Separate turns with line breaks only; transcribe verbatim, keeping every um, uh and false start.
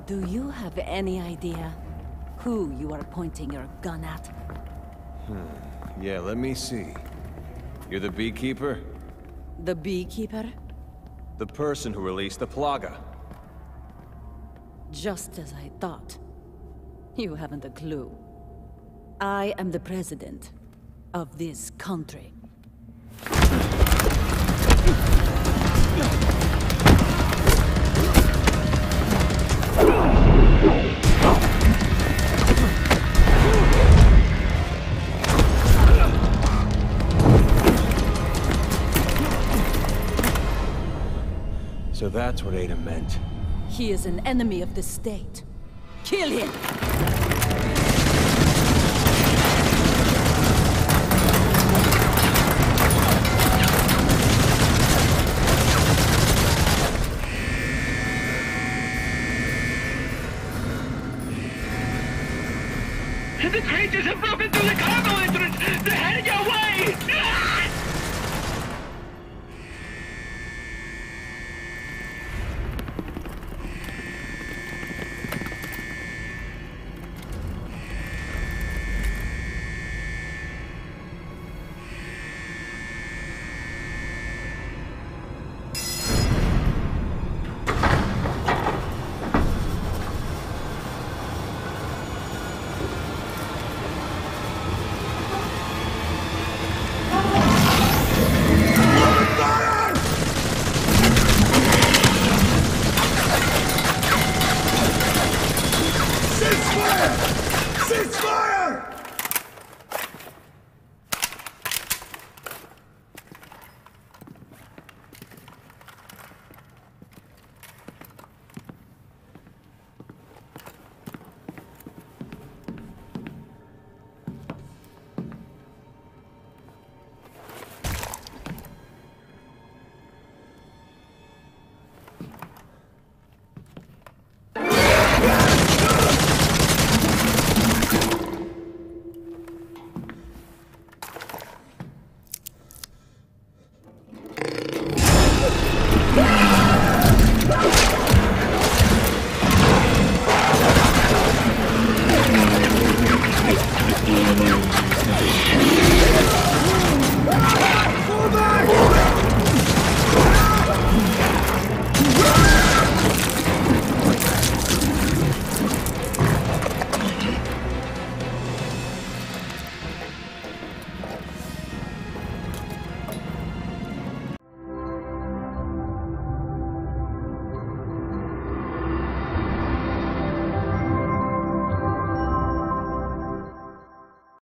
Do you have any idea who you are pointing your gun at?
Hmm. Yeah, let me see. You're the beekeeper?
The beekeeper?
The person who released the Plaga.
Just as I thought. You haven't a clue. I am the president of this country.
So that's what Ada meant.
He is an enemy of the state. Kill him!
The creatures have broken through the cargo entrance! They're heading your way! Ah!
Ceasefire!